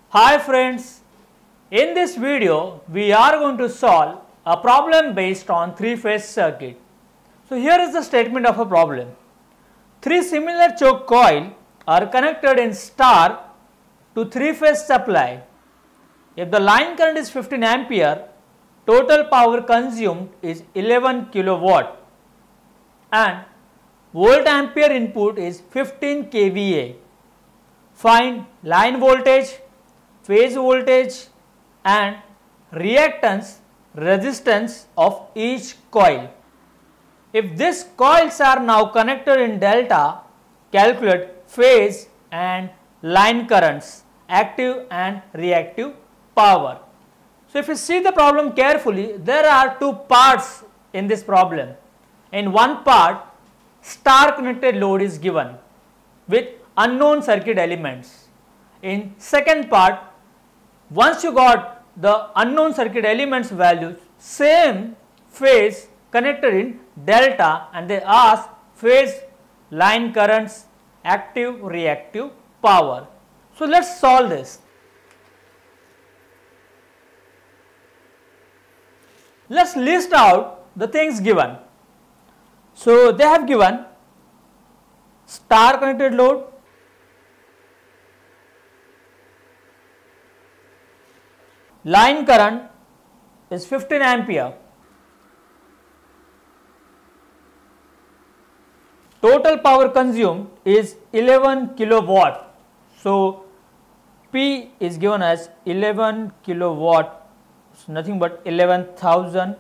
Hi friends, in this video we are going to solve a problem based on three-phase circuit. So here is the statement of a problem. Three similar choke coils are connected in star to three-phase supply. If the line current is 15 ampere, total power consumed is 11 kilowatt and volt ampere input is 15 kVA. Find line voltage, phase voltage and reactance resistance of each coil. If these coils are now connected in delta, calculate phase and line currents, active and reactive power. So if you see the problem carefully, there are two parts in this problem. In one part, star connected load is given with unknown circuit elements. In second part, once you got the unknown circuit elements values, same phase connected in delta and they ask phase, line currents, active, reactive power. So let us solve this. Let us list out the things given. So they have given star connected load, line current is 15 ampere, total power consumed is 11 kilowatt. So P is given as 11 kilowatt, it's nothing but 11,000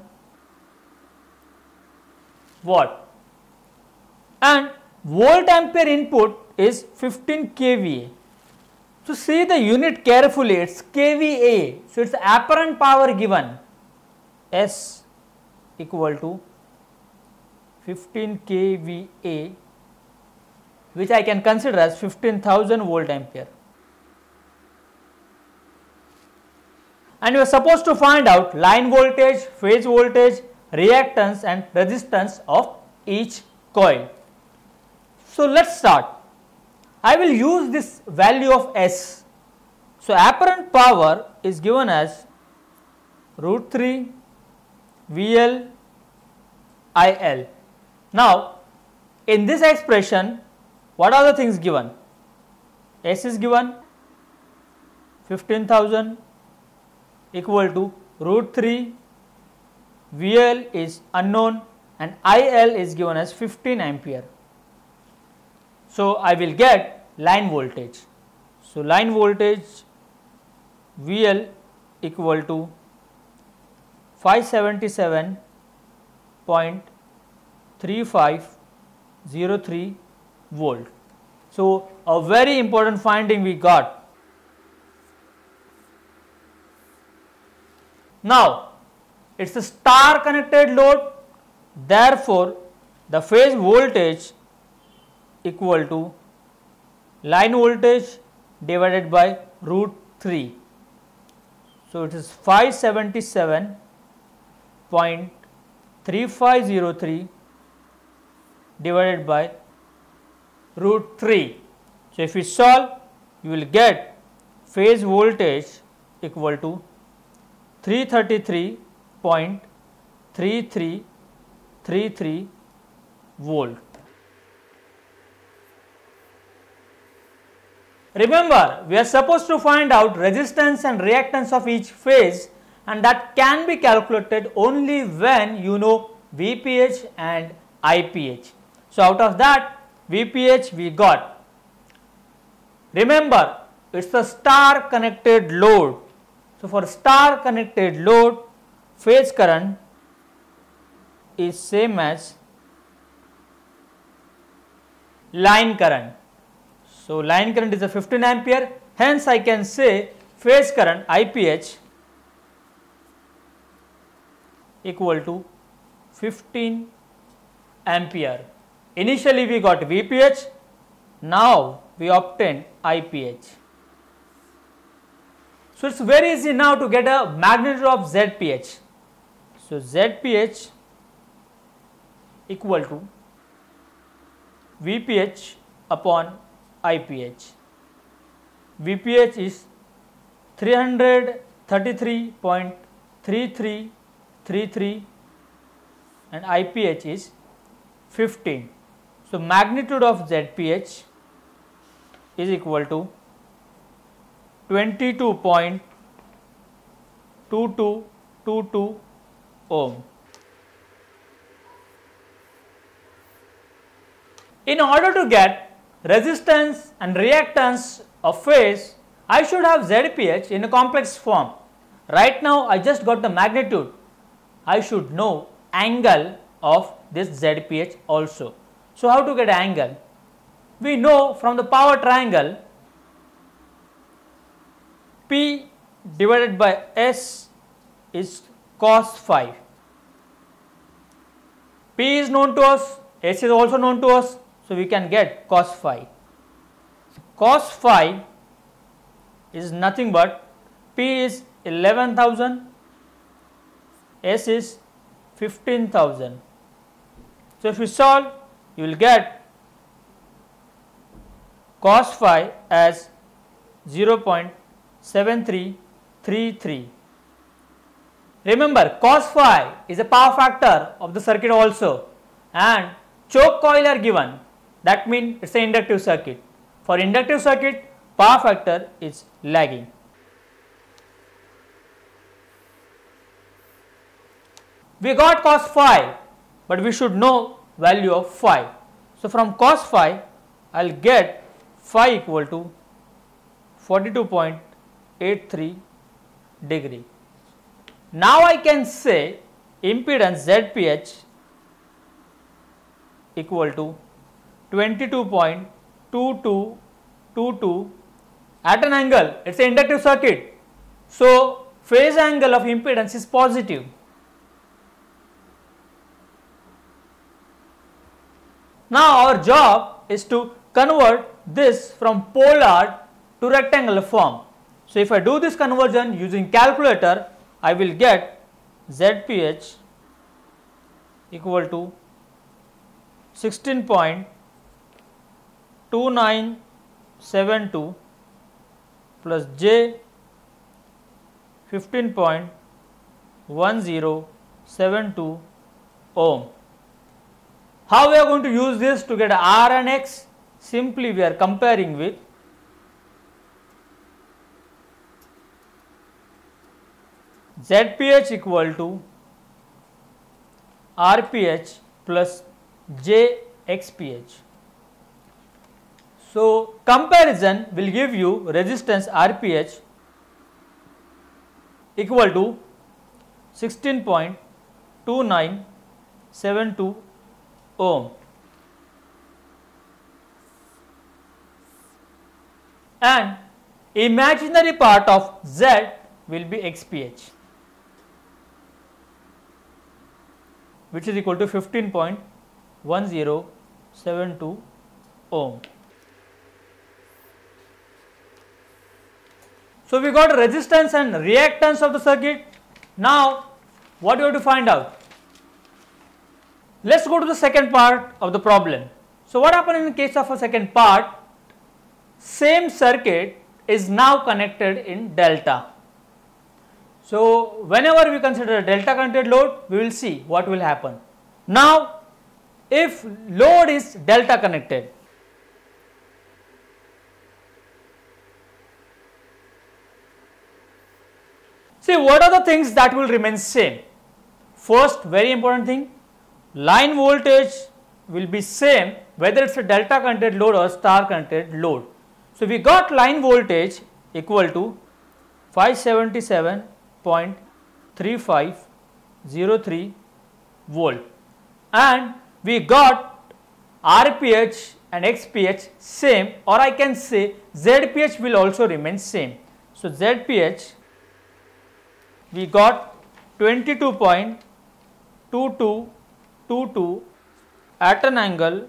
watt, and volt ampere input is 15 kVA. So see the unit carefully, it is kVA. So it is apparent power given S equal to 15 kVA, which I can consider as 15,000 volt ampere. And you are supposed to find out line voltage, phase voltage, reactance and resistance of each coil. So let us start. I will use this value of S. So apparent power is given as root 3 VL IL. Now in this expression, what are the things given? S is given 15,000 equal to root 3 VL is unknown and IL is given as 15 ampere. So I will get line voltage. So line voltage VL equal to 577.3503 volt. So a very important finding we got. Now it is a star connected load, therefore the phase voltage equal to line voltage divided by root 3. So it is 577.3503 divided by root 3. So if we solve, you will get phase voltage equal to 333.3333 volt. Remember, we are supposed to find out resistance and reactance of each phase, and that can be calculated only when you know VPH and IPH. So out of that, VPH we got. Remember, it is the star connected load. So for star connected load, phase current is same as line current. So line current is a 15 ampere, hence I can say phase current IPH equal to 15 ampere. Initially we got VPH, now we obtain IPH. So it is very easy now to get a magnitude of ZPH. So ZPH equal to VPH upon IPH. VPH is 333.3333 and IPH is 15. So magnitude of ZPH is equal to 22.2222 ohm. In order to get resistance and reactance of phase, I should have ZPH in a complex form. Right now I just got the magnitude. I should know angle of this ZPH also. So how to get angle? We know from the power triangle P divided by S is cos phi. P is known to us, S is also known to us, so we can get cos phi. Cos phi is nothing but P is 11,000, S is 15,000. So if you solve, you will get cos phi as 0.7333. Remember, cos phi is a power factor of the circuit also, and choke coil are given. That means it is an inductive circuit. For inductive circuit, power factor is lagging. We got cos phi, but we should know value of phi. So from cos phi, I will get phi equal to 42.83 degree. Now I can say impedance ZPH equal to 22.2222 at an angle. It is an inductive circuit. So phase angle of impedance is positive. Now our job is to convert this from polar to rectangular form. So if I do this conversion using calculator, I will get ZPH equal to 16.2972 plus J 15.1072 ohm. How we are going to use this to get R and X? Simply we are comparing with ZPH equal to RPH plus JXPH. So comparison will give you resistance RPH equal to 16.2972 ohm, and imaginary part of Z will be XPH, which is equal to 15.1072 ohm. So we got resistance and reactance of the circuit. Now what do you have to find out? Let us go to the second part of the problem. So what happened in the case of a second part? Same circuit is now connected in delta. So whenever we consider a delta connected load, we will see what will happen. Now if load is delta connected, see what are the things that will remain same. First, very important thing, line voltage will be same whether it is a delta connected load or star connected load. So we got line voltage equal to 577.3503 volt, and we got RPH and XPH same, or I can say ZPH will also remain same. So ZPH we got 22.2222 at an angle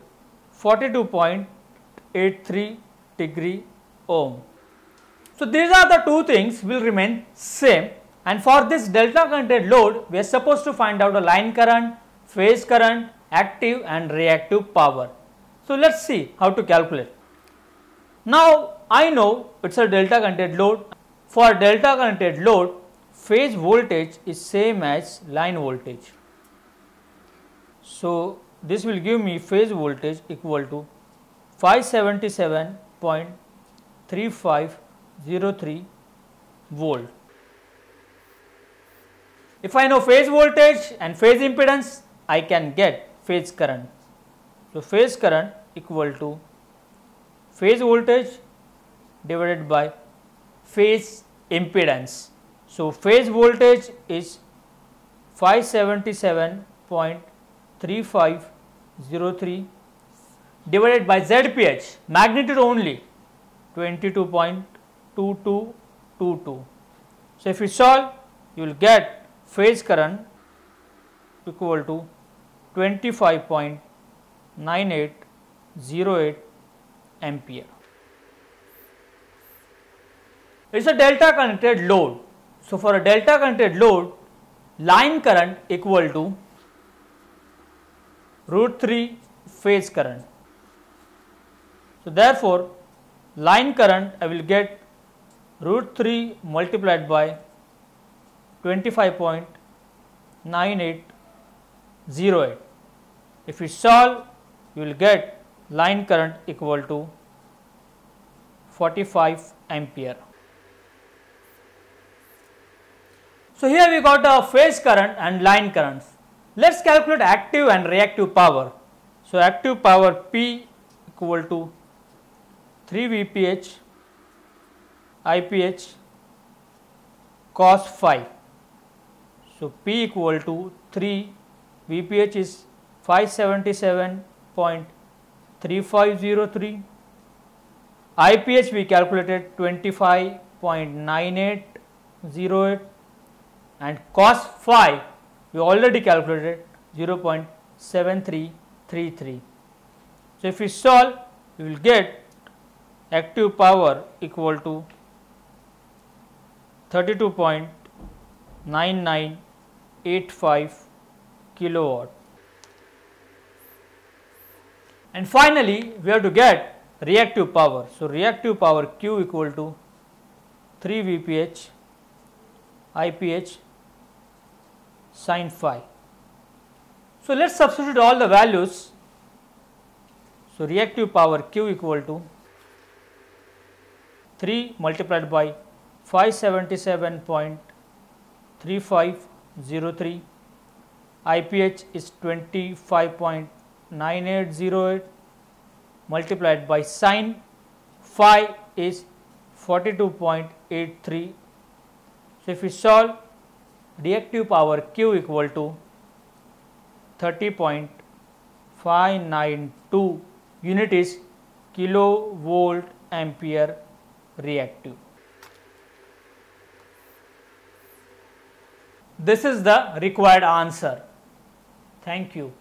42.83 degree ohm. So these are the two things will remain same, and for this delta connected load we are supposed to find out the line current, phase current, active and reactive power. So let us see how to calculate. Now I know it is a delta connected load. for delta connected load, phase voltage is same as line voltage. So this will give me phase voltage equal to 577.3503 volt. If I know phase voltage and phase impedance, I can get phase current. So phase current equal to phase voltage divided by phase impedance. So phase voltage is 577.3503 divided by ZPH, magnitude only 22.2222. So if you solve, you will get phase current equal to 25.9808 ampere. It is a delta connected load. So for a delta connected load, line current equal to √3 phase current. So therefore, line current I will get √3 multiplied by 25.9808. If you solve, you will get line current equal to 45 ampere. So here we got a phase current and line currents. Let us calculate active and reactive power. So active power P equal to 3 VPH IPH cos phi. So P equal to 3 VPH is 577.3503. IPH we calculated 25.9808 and cos phi we already calculated 0.7333. So if we solve, we will get active power equal to 32.9985 kilowatt. And finally, we have to get reactive power. So reactive power Q equal to 3 VPH IPH sin phi. So let us substitute all the values. So reactive power Q equal to 3 multiplied by 577.3503, IPH is 25.9808 multiplied by sin phi is 42.83. So if we solve, reactive power Q equal to 30.592 unit is kilovolt ampere reactive. This is the required answer. Thank you.